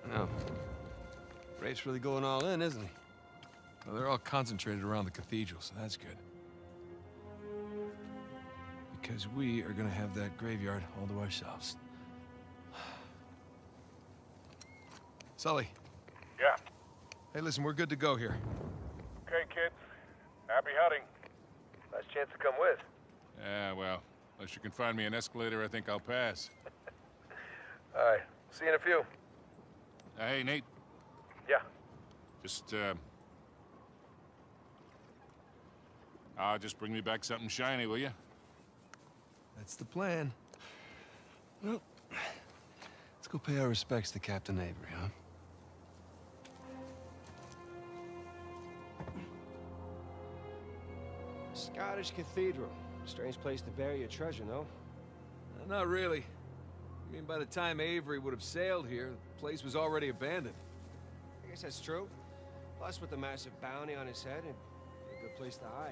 Oh. Rafe's really going all in, isn't he? Well, they're all concentrated around the cathedral, so that's good. Because we are gonna have that graveyard all to ourselves. Sully. Yeah. Hey, listen, we're good to go here. Okay, kids. Happy hunting. Nice chance to come with. Yeah, well, unless you can find me an escalator, I think I'll pass. All right. See you in a few. Hey, Nate. Yeah. Just bring me back something shiny, will you? That's the plan. Well, let's go pay our respects to Captain Avery, huh? Scottish Cathedral. Strange place to bury your treasure, no? Not really. I mean, by the time Avery would have sailed here, the place was already abandoned. I guess that's true. Plus, with the massive bounty on his head, it'd be a good place to hide.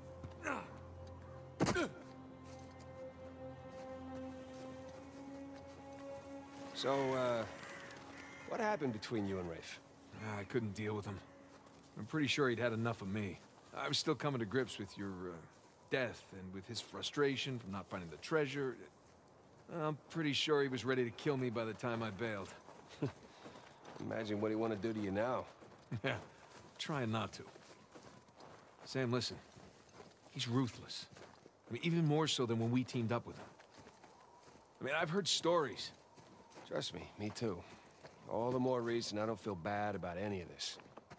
So, what happened between you and Rafe? I couldn't deal with him. I'm pretty sure he'd had enough of me. I was still coming to grips with your death and with his frustration from not finding the treasure. I'm pretty sure he was ready to kill me by the time I bailed. Imagine what he want to do to you now. Yeah, trying not to. Sam, listen. He's ruthless. I mean, even more so than when we teamed up with him. I mean, I've heard stories. Trust me, me too. All the more reason I don't feel bad about any of this.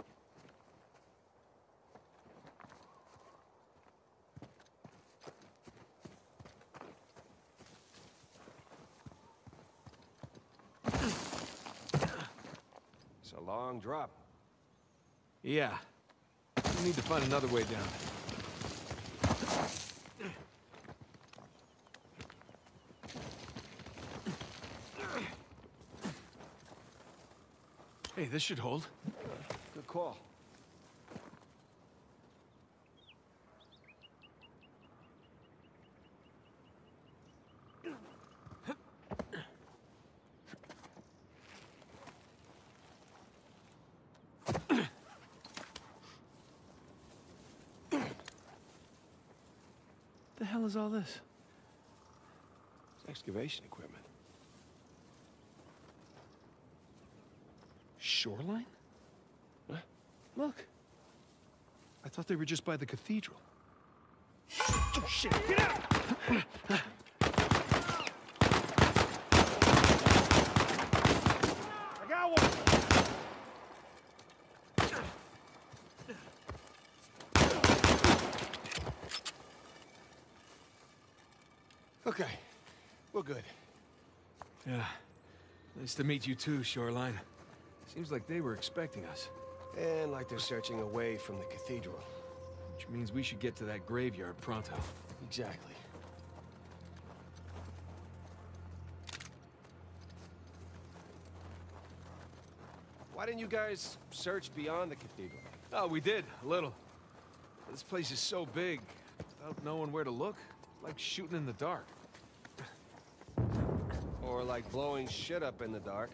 It's a long drop. Yeah. We need to find another way down. Hey, this should hold. Good call. What the hell is all this? It's excavation equipment. Shoreline? What? Look. I thought they were just by the cathedral. Oh, shit! Get out! I got one! Okay, we're good. Yeah. Nice to meet you too, Shoreline. Seems like they were expecting us. And like they're searching away from the cathedral. Which means we should get to that graveyard pronto. Exactly. Why didn't you guys search beyond the cathedral? Oh, we did, a little. This place is so big, without knowing where to look, it's like shooting in the dark. Or like blowing shit up in the dark.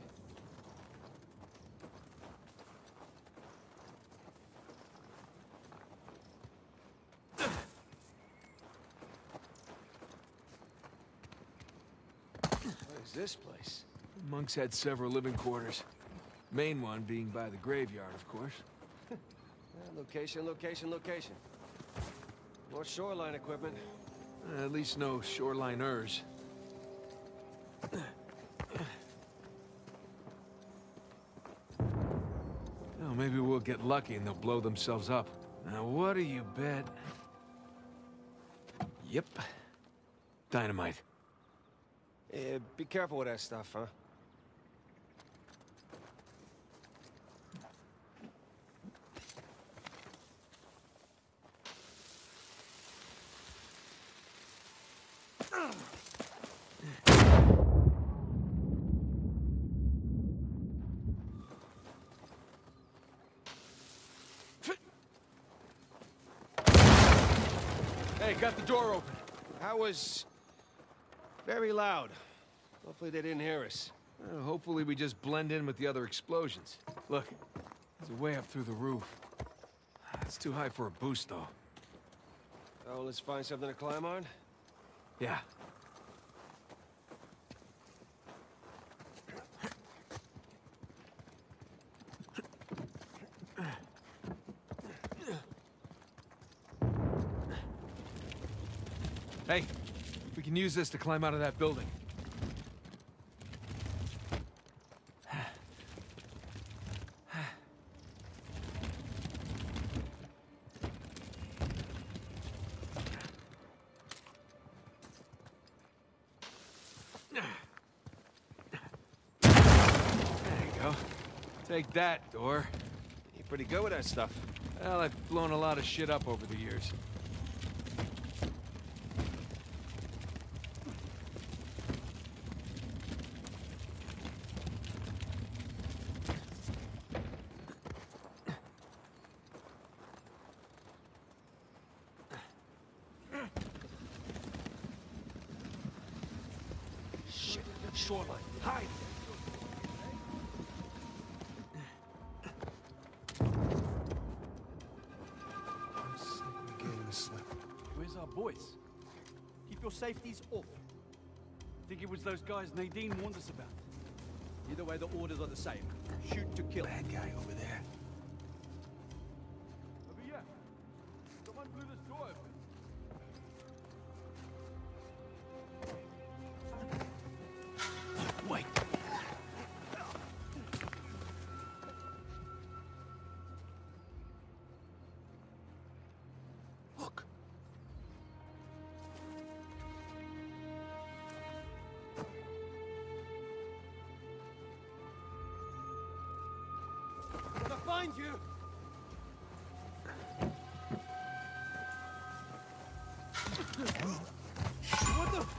What is this place? The monks had several living quarters. Main one being by the graveyard, of course. Location, location, location. More shoreline equipment. At least no shoreliners. Well, maybe we'll get lucky and they'll blow themselves up. Now, what do you bet? Yep. Dynamite. Be careful with that stuff, huh? Hey, got the door open. That was very loud. Hopefully they didn't hear us. Hopefully we just blend in with the other explosions. Look, there's a way up through the roof. It's too high for a boost, though. Oh, let's find something to climb on? Yeah. Hey, we can use this to climb out of that building. Take that, door. You're pretty good with that stuff. Well, I've blown a lot of shit up over the years. Shit, shoreline. Hide! Where's our boys? Keep your safeties off. Think it was those guys Nadine warned us about. Either way, the orders are the same. Shoot to kill. Bad guy over there. Over here. Someone blew this door open. Wait. Look. I'm gonna find you! What the?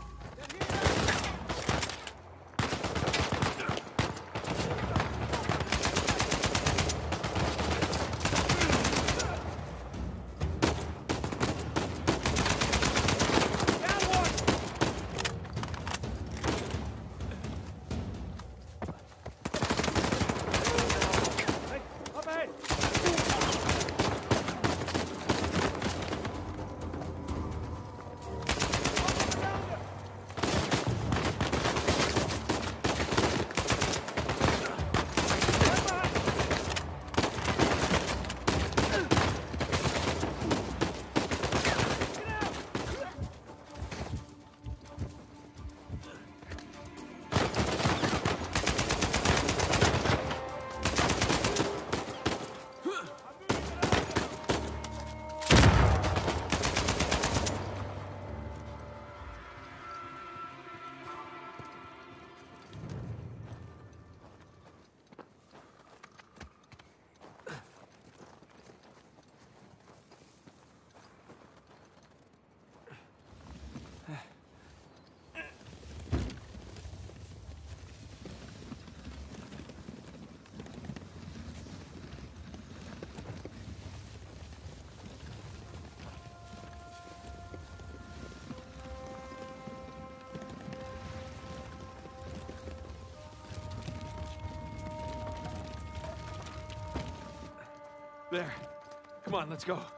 There. Come on, let's go.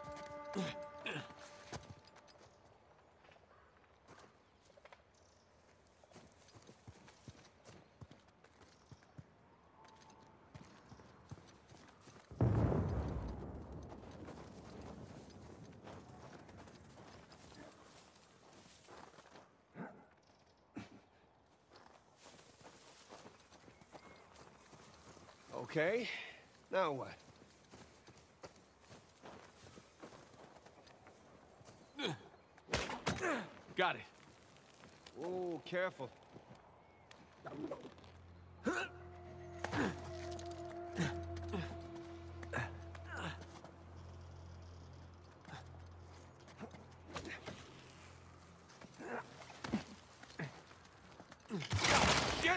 Okay, now what? Got it. Oh, careful. Shit!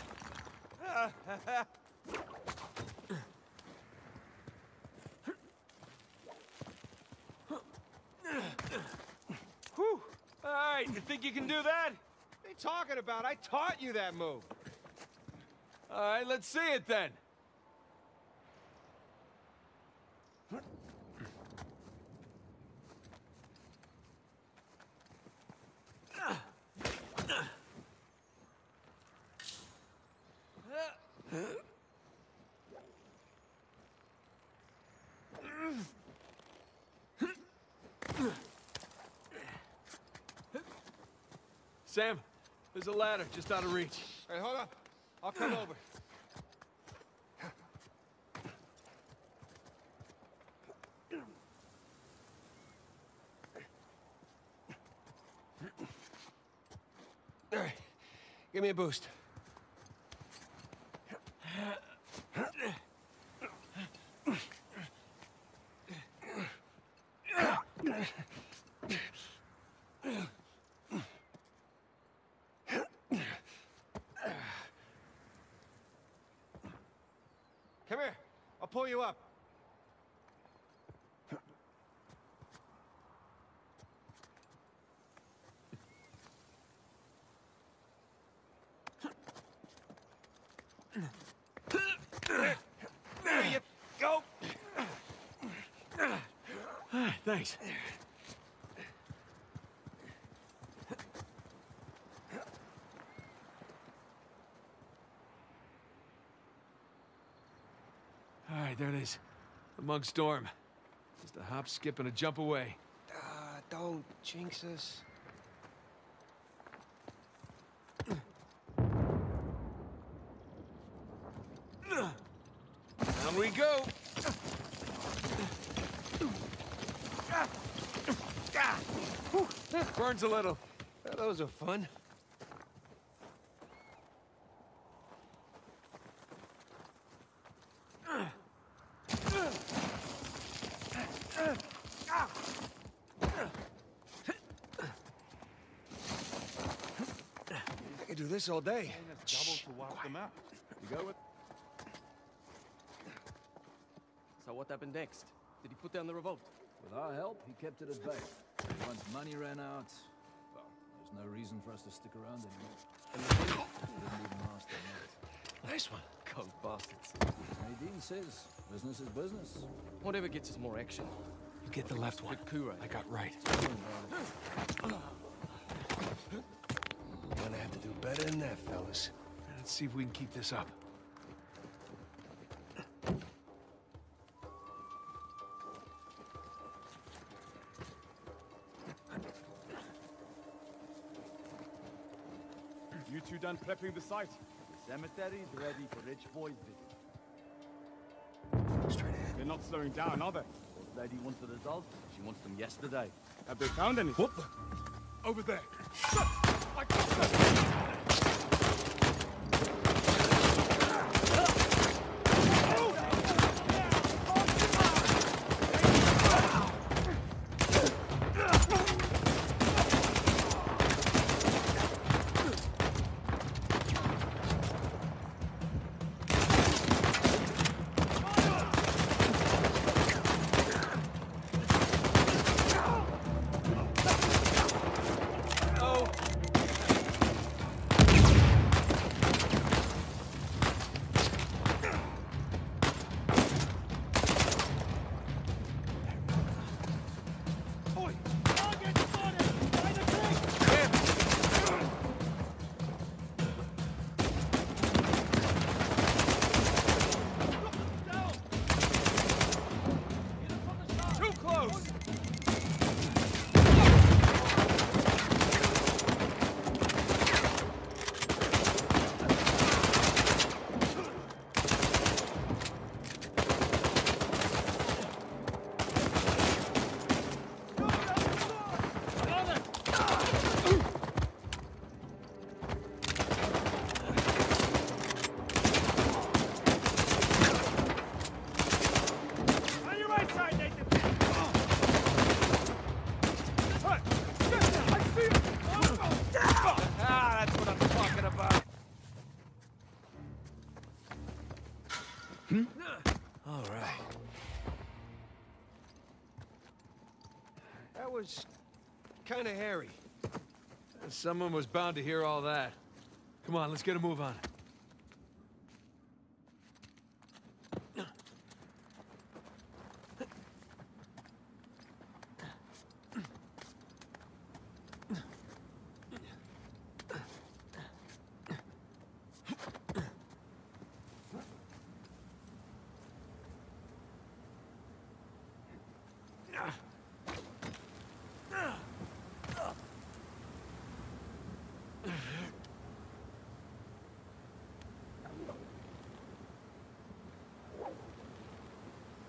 Whew. All right, you think you can do that? What are you talking about? I taught you that move. All right, let's see it then. Sam, there's a ladder just out of reach. Hey, hold up. I'll come over. All right, give me a boost. Come here. I'll pull you up. There you go. Thanks. All right, there it is. The Mug Storm. Just a hop, skip, and a jump away. Don't jinx us. Down we go. Burns a little. Those are fun. I could do this all day. Double to wipe them out. You go with. So what happened next? Did he put down the revolt? With our help, he kept it at bay. Once money ran out, well, there's no reason for us to stick around anymore. And the thing, we didn't even last that night. Nice one. Cold bastards. Nadine says, business is business. Whatever gets us more action. You get the left one. Good coup, right? I got right. We're gonna have to do better than that, fellas. Let's see if we can keep this up. You two done prepping the site? The cemetery's ready for rich boys visit. Straight ahead. They're not slowing down, are they? Old lady wants the results. She wants them yesterday. Have they found any? What? Over there. I got them! All right. That was kind of hairy. Someone was bound to hear all that. Come on, let's get a move on.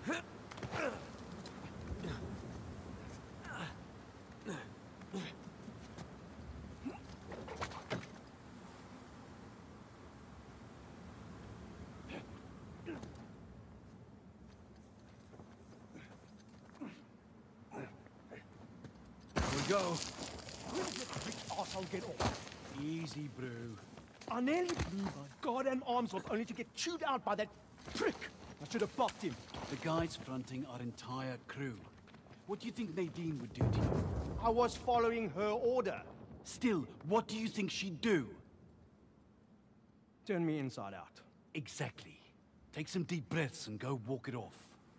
Go. When did this arsehole get off? Easy, bro. I nearly blew my goddamn arms off only to get chewed out by that prick. I should have popped him. The guy's fronting our entire crew. What do you think Nadine would do to you? I was following her order. Still, what do you think she'd do? Turn me inside out. Exactly. Take some deep breaths and go walk it off.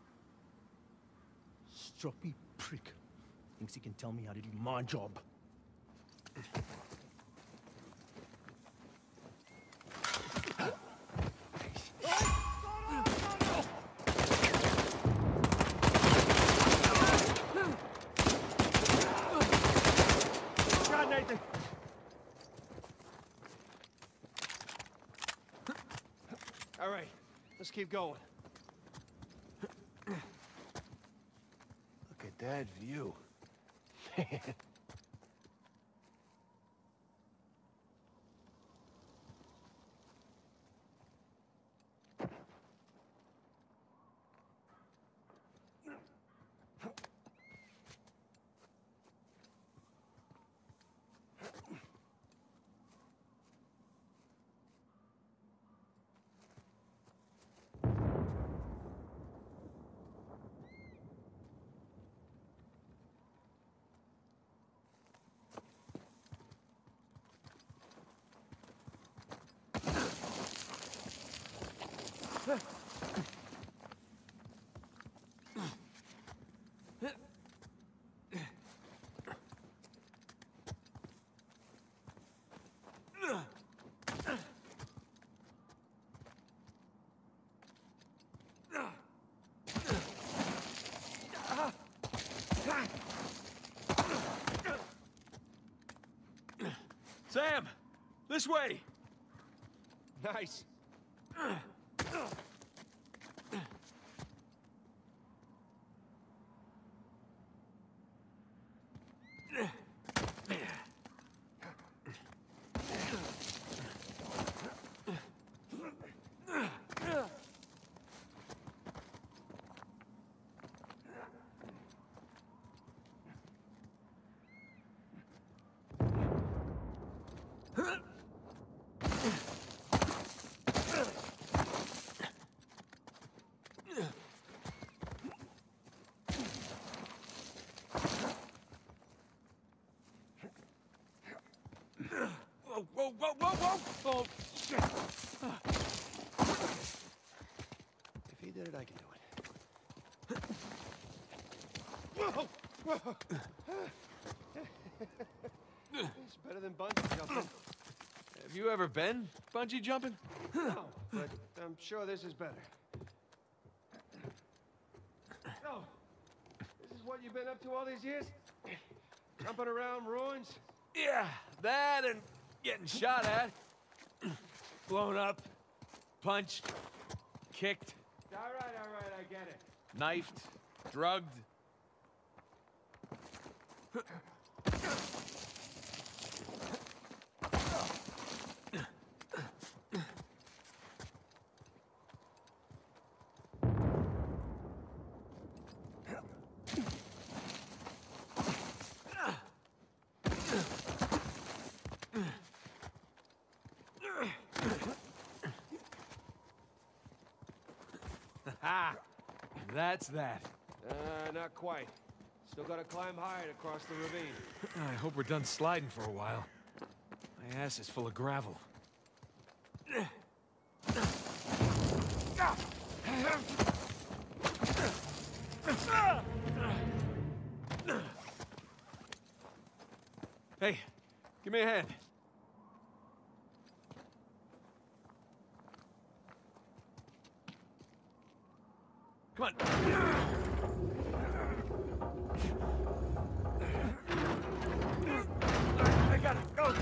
Stroppy prick. Thinks he can tell me how to do my job. God, Nathan! All right, let's keep going. Look at that view. Sam! This way! Nice. Whoa, whoa, whoa, whoa! Oh, shit! If he did it, I can do it. Whoa! Whoa! It's better than bungee jumping. Have you ever been bungee jumping? No, but I'm sure this is better. Oh, this is what you've been up to all these years? Jumping around ruins? Yeah, that and getting shot at, blown up, punched, kicked, All right, I get it. knifed, drugged. Ha! That's that. Not quite. Still gotta climb higher to cross the ravine. I hope we're done sliding for a while. My ass is full of gravel. Hey, give me a hand. Come on. I got it. Go.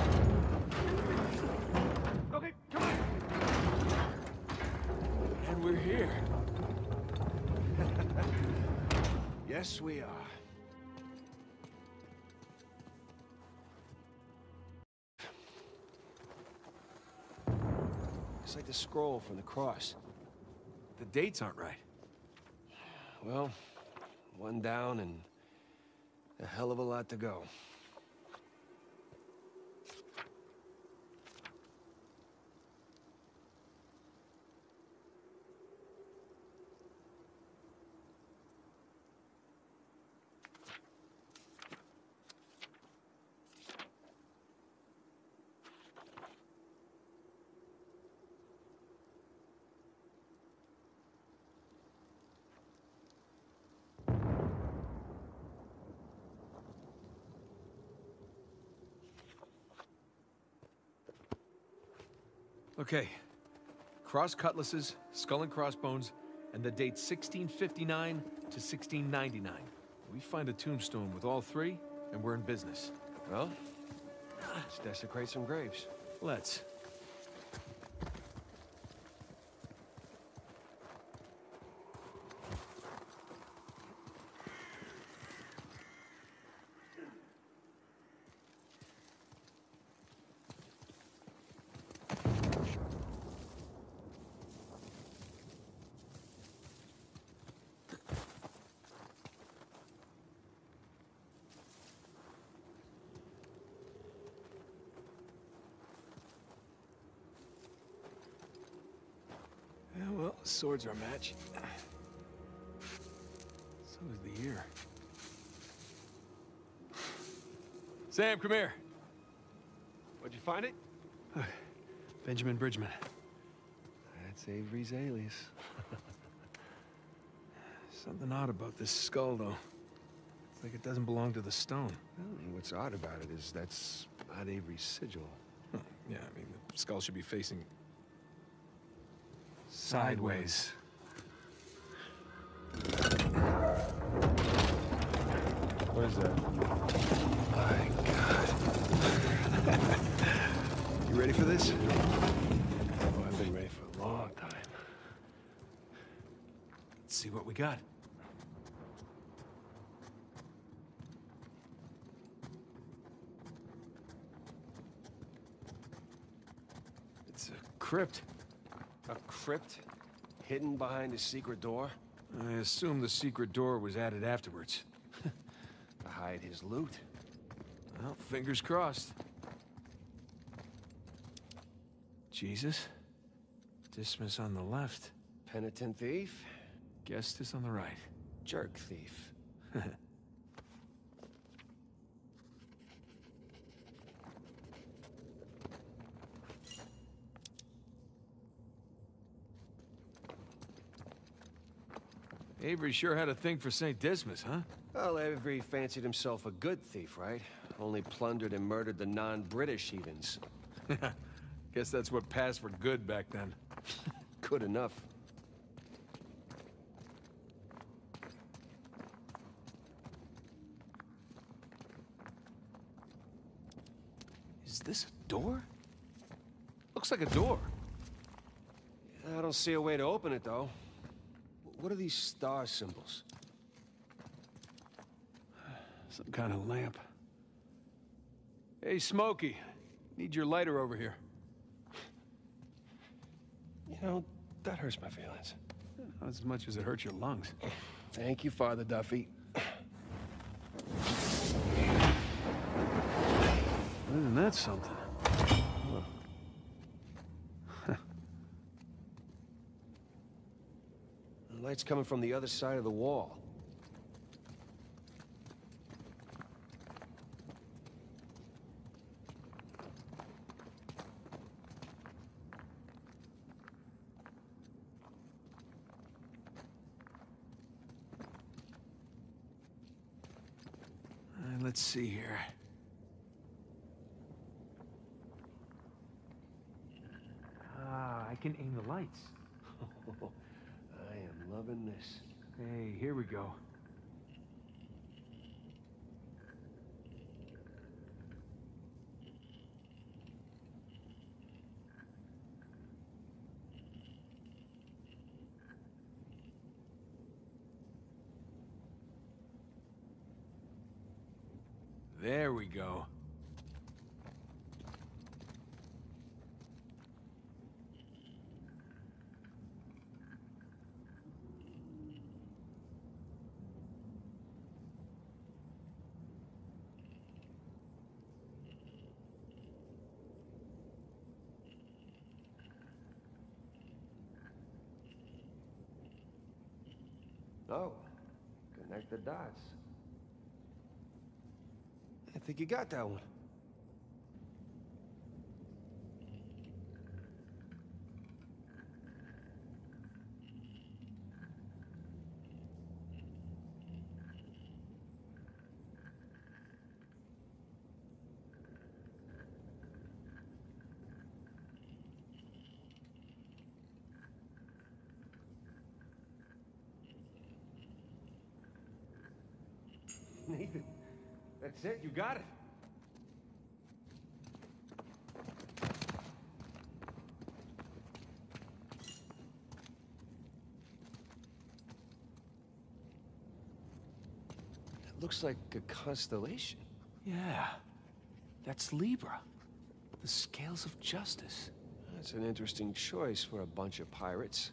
Okay, come on. And we're here. Yes, we are. It's like the scroll from the cross. The dates aren't right. Well, one down and a hell of a lot to go. Okay. Cross cutlasses, skull and crossbones, and the date 1659 to 1699. We find a tombstone with all three, and we're in business. Well, let's desecrate some graves. Let's. Yeah, well, swords are a match. So is the ear. Sam, come here. Where'd you find it? Benjamin Bridgman. That's Avery's alias. Something odd about this skull, though. It's like it doesn't belong to the stone. Well, what's odd about it is that's not Avery's sigil. Yeah, I mean, the skull should be facing sideways. What is that? My God. You ready for this? Oh, I've been ready for a long time. Let's see what we got. It's a crypt. A crypt hidden behind a secret door I assume the secret door was added afterwards. to hide his loot. Well, fingers crossed. Jesus. Dismas on the left. Penitent thief, Gestus on the right. jerk thief. Avery sure had a thing for St. Dismas, huh? Well, Avery fancied himself a good thief, right? Only plundered and murdered the non-British heathens. Guess that's what passed for good back then. Good enough. Is this a door? Looks like a door. I don't see a way to open it, though. What are these star symbols? Some kind of lamp. Hey, Smokey. Need your lighter over here. You know, that hurts my feelings. Not as much as it hurts your lungs. Thank you, Father Duffy. Isn't that something? The light's coming from the other side of the wall. Let's see here. Ah, I can aim the lights. I am loving this. Hey, here we go. There we go. Oh, connect the dots. I think you got that one. Nathan, that's it, you got it. It looks like a constellation. Yeah. That's Libra. The scales of justice. That's an interesting choice for a bunch of pirates.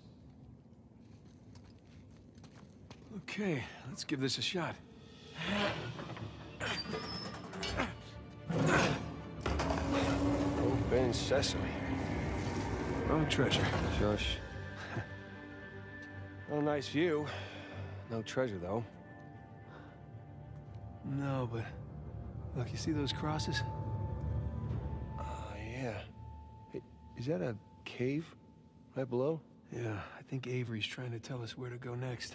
Okay, let's give this a shot. Open sesame. Wrong treasure. Shush. Well, nice view. No treasure, though. No, but... Look, you see those crosses? Yeah. Hey, is that a cave right below? Yeah, I think Avery's trying to tell us where to go next.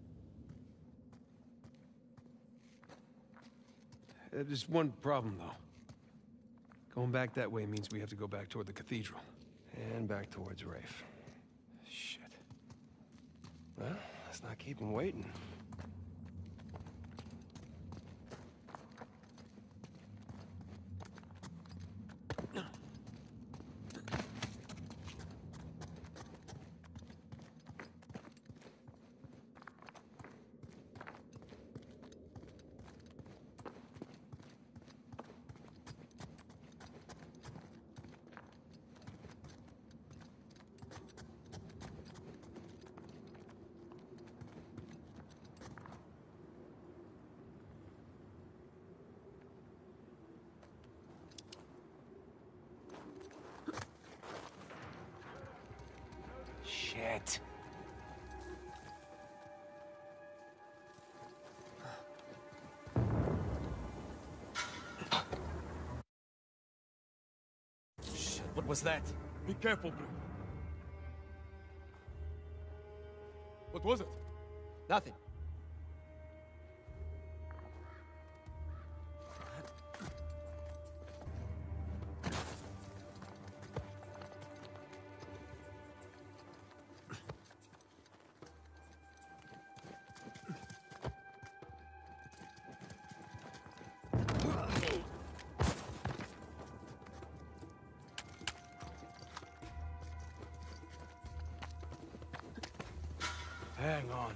There's one problem, though. Going back that way means we have to go back toward the cathedral. And back towards Rafe. Shit. Well, let's not keep him waiting. Shit. Shit, what was that? Be careful, bro. What was it? Nothing. Hang on.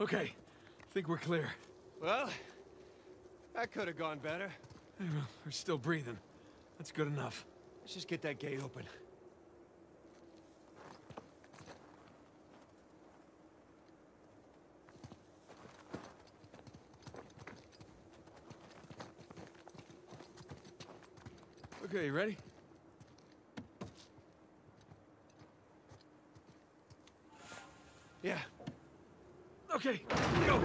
Okay, think we're clear. Well, that could have gone better. Hey, well, we're still breathing. That's good enough. Let's just get that gate open. Okay, you ready? Yeah. Okay, go!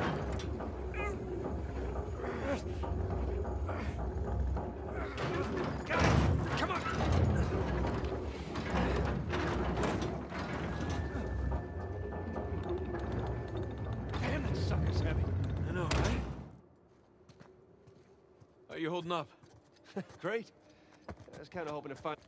Come on! Damn, that sucker's heavy. I know, right? How you holding up? Great. I was kind of hoping to find...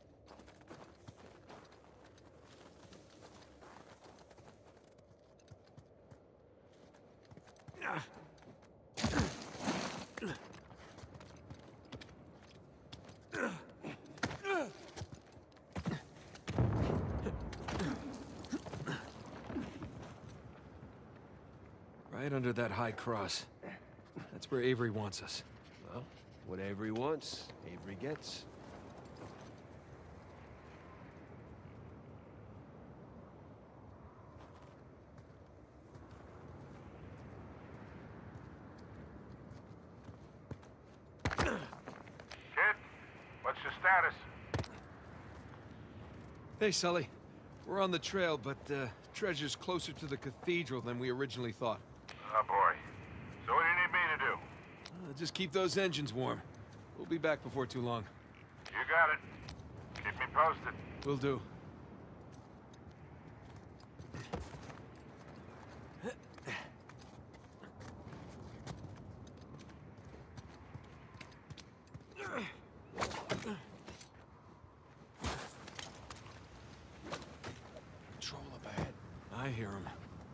Right under that high cross. That's where Avery wants us. Well, what Avery wants, Avery gets. Kid, what's your status? Hey, Sully. We're on the trail, but treasure's closer to the cathedral than we originally thought. Oh, boy. So what do you need me to do? Just keep those engines warm. We'll be back before too long. You got it. Keep me posted. Will do. Patrol up ahead. I hear him.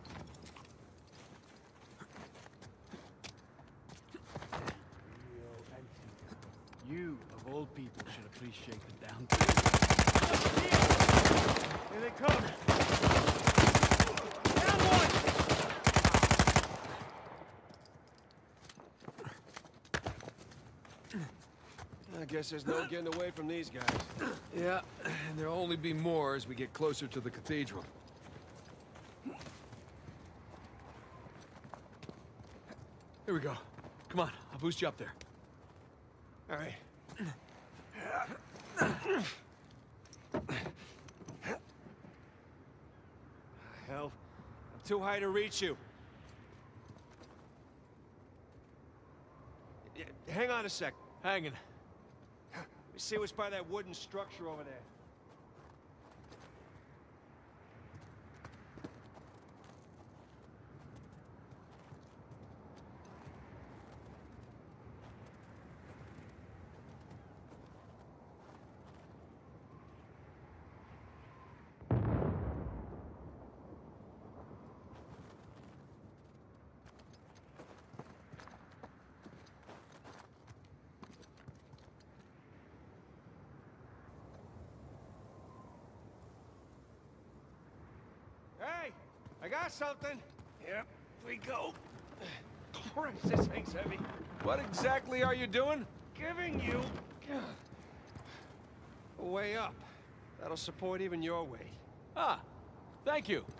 You, of all people, should appreciate the downtime. Here they come! Down one! I guess there's no getting away from these guys. Yeah, and there'll only be more as we get closer to the cathedral. Here we go. Come on, I'll boost you up there. All right. Hell, I'm too high to reach you. Yeah, hang on a sec. Hanging. Let me see what's by that wooden structure over there. Hey, I got something. Yep, we go. Christ, this thing's heavy. What exactly are you doing? Giving you a way up. That'll support even your weight. Ah, thank you.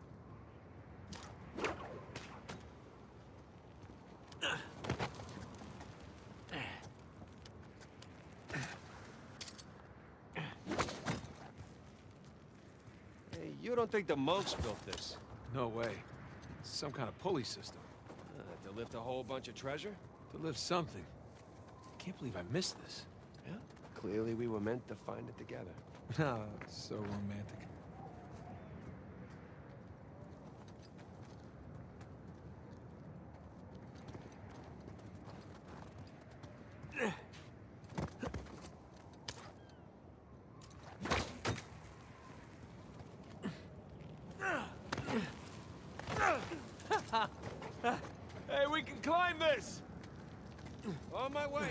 Hey, you don't think the monks built this? No way. It's some kind of pulley system. To lift a whole bunch of treasure? To lift something. I can't believe I missed this. Yeah. Clearly we were meant to find it together. Ah, so romantic. Hey, we can climb this! On my way.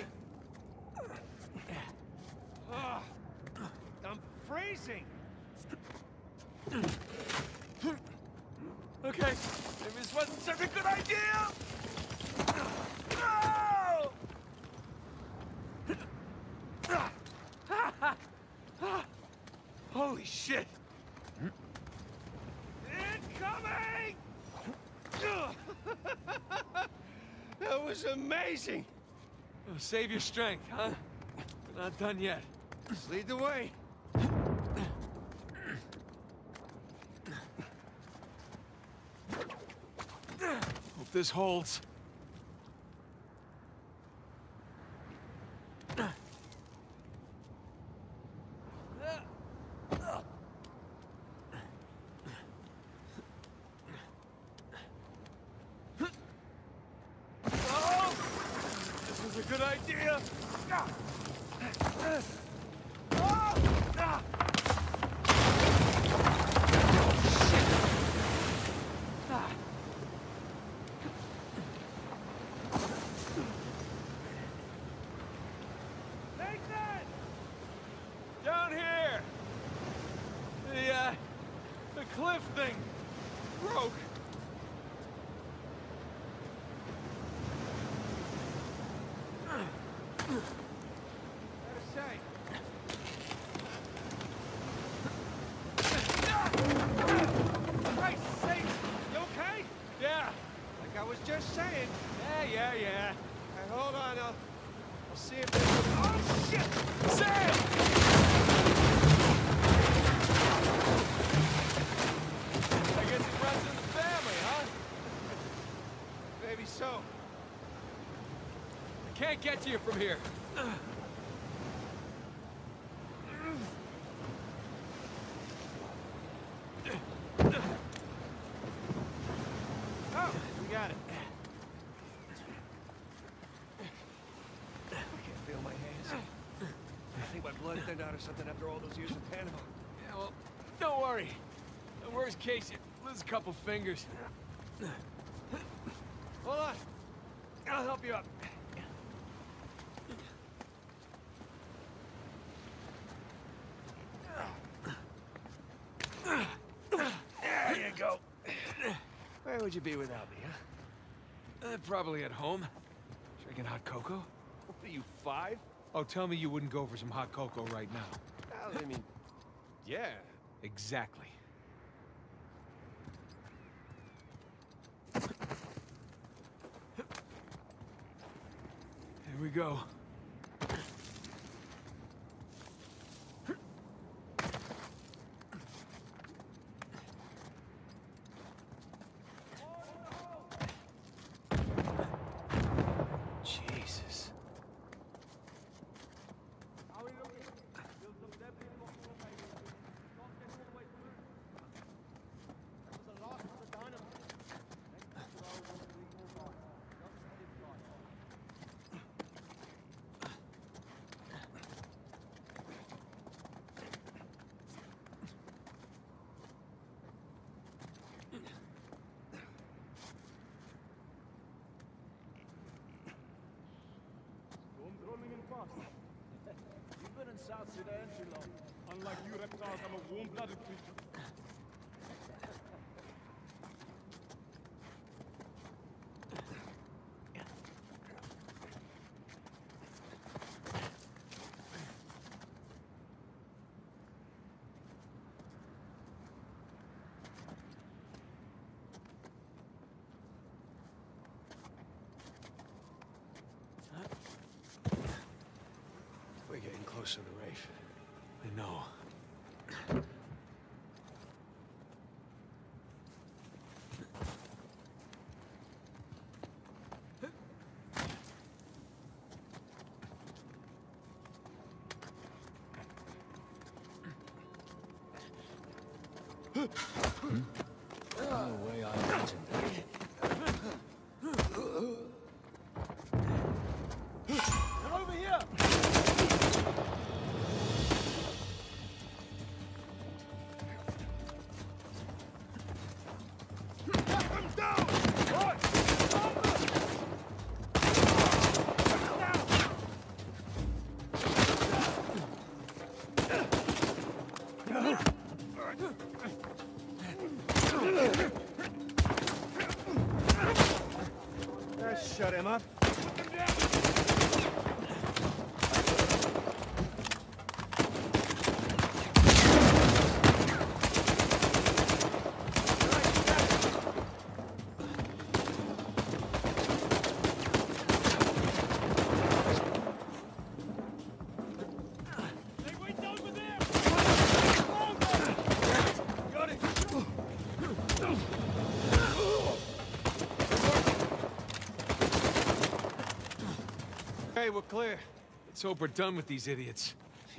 Ah, I'm freezing. Okay, maybe this wasn't such a good idea! No! Holy shit! Incoming! That was amazing! Oh, save your strength, huh? We're not done yet. Just lead the way. Hope this holds. This is a good idea. Down here! The cliff thing broke. Christ's sake! You okay? Yeah. Like I was just saying. Yeah. Hey, hold on. I'll see if there's... Oh, shit! Sam! I guess it runs in the family, huh? Maybe so. I can't get to you from here. Oh, we got it. I can't feel my hands. I think my blood thinned out or something after all those years in Panama. Yeah, well, don't worry. The worst case, you lose a couple fingers. Hold on. I'll help you up. There you go. Where would you be without me, huh? Probably at home. Drinking hot cocoa? What are you, 5? Oh, tell me you wouldn't go for some hot cocoa right now. Well, I mean, yeah. Exactly. Here we go. Jesus. You've been in South Sudan too long. Unlike you reptiles, I'm a warm-blooded creature. We're getting close to the reef. I know. No way I imagined that. They're over here! shut him up. Hey, we're clear. Let's hope we're done with these idiots.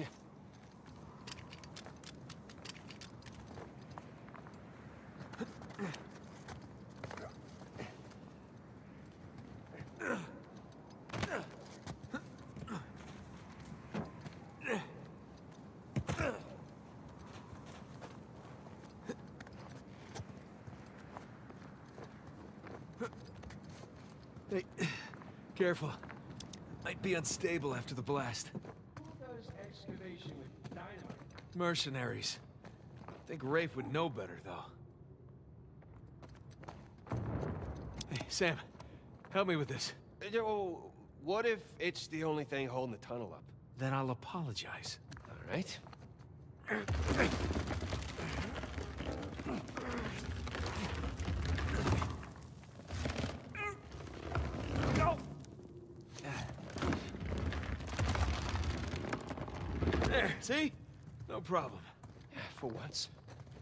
Hey, careful. Might be unstable after the blast. Who does excavation with dynamite? Mercenaries. I think Rafe would know better, though. Hey, Sam, help me with this. Oh, what if it's the only thing holding the tunnel up? Then I'll apologize. All right. There, see? No problem. For once.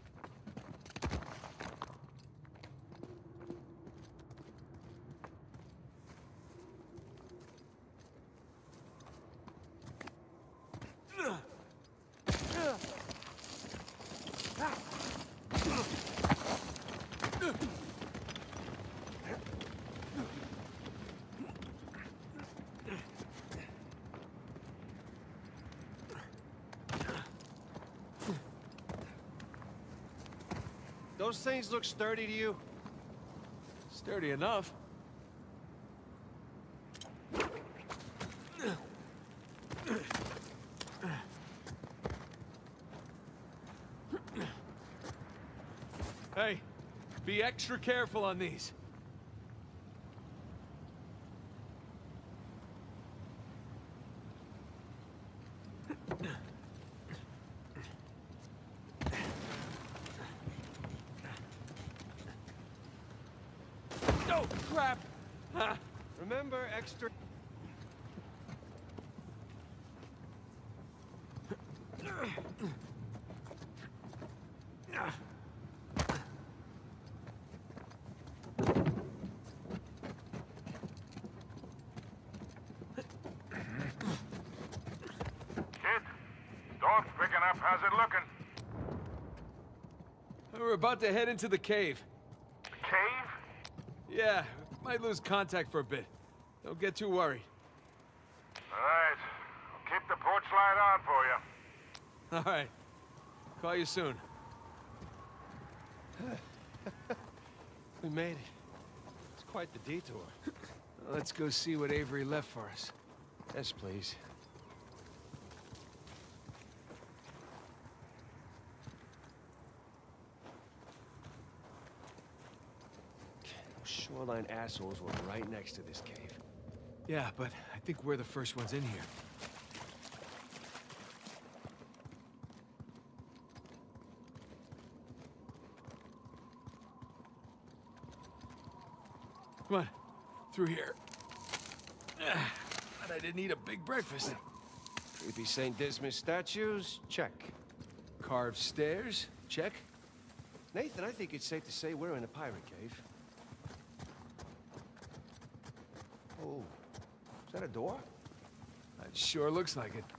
Those things look sturdy to you? Sturdy enough. Hey, be extra careful on these. Oh, crap! Ha. Remember, extra... Kid, dog's picking up. How's it looking? We're about to head into the cave. The cave? Yeah, might lose contact for a bit. Don't get too worried. All right. I'll keep the porch light on for you. All right. Call you soon. We made it. It's quite the detour. Let's go see what Avery left for us. Yes, please. Those shoreline assholes were right next to this cave. Yeah, but I think we're the first ones in here. Come on, through here. But I didn't eat a big breakfast. Creepy St. Dismas statues? Check. Carved stairs? Check. Nathan, I think it's safe to say we're in a pirate cave. Oh. Is that a door? It sure looks like it.